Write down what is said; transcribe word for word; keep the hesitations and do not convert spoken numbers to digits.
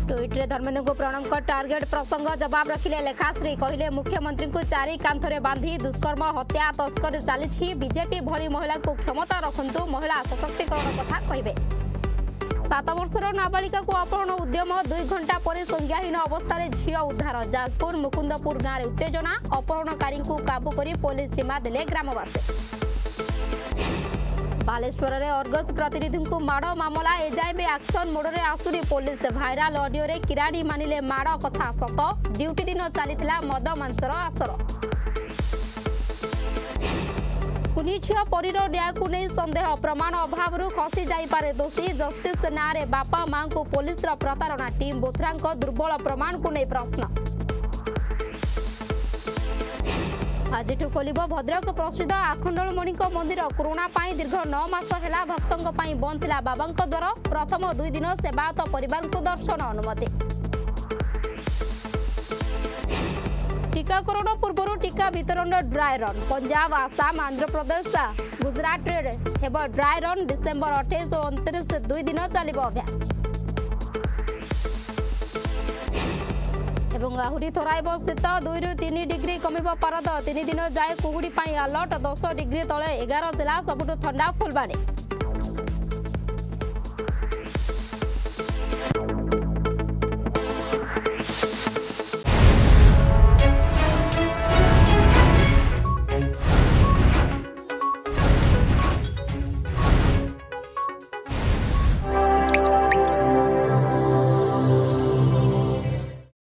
Tweet रे धर्मेंद्र को प्रणव का टार्गेट प्रसंग जवाब रखिले लेखाश्री कहले मुख्यमंत्री को चारि कांथरे बांधी दुष्कर्म हत्या तस्कर चली बीजेपी भली महिला को क्षमता रखंतु महिला सशक्तिकरण कथा कहबे। सात वर्षर नाबालिका को अपहरण उद्यम दुई घंटा पर संज्ञाहीन अवस्था झील उद्धार जाजपुर मुकुंदपुर गाँव में उत्तेजना अपहरणकारी को काबू कर पुलिस जिम्मा देले ग्रामवासी। बालेश्वर रे अर्गस प्रतिनिधि को माड़ मामला एजाए भी एक्शन मोड में आसुरी पुलिस भाइराल ऑडियो रे किराड़ी मानिले माड़ कथा सत ड्यूटी दिन चलीथिला मद मांसर आसर। कुनी झील परीर न्याय को नहीं संदेह प्रमाण अभाव खसी जाइपारे दोषी जस्टिस ना रे बापा मां को पुलिस प्रतारणा टीम बोथरा दुर्बल प्रमाण को नहीं प्रश्न। आज खोल भद्रक प्रसिद्ध आखंडलमणि मंदिर कोरोना दीर्घ नौ मास है भक्तों बंद था बाबा द्वार प्रथम दुई दिन सेवायत परिवार को दर्शन अनुमति। टीकाकरण पूर्व टीका वितरण ड्राई रन पंजाब आसाम आंध्र प्रदेश गुजरात हेब ड्राई रन डिसेम्बर अठाईस और उनतीस दुई दिन चलो अभ्यास। आहरी थराइब शीत दुई रु तीन डिग्री कमिब पारद तीन दिन जाए कुहुड़ी अलर्ट दस डिग्री तले एगार जिला सबुठ ठंडा फुलबाणी।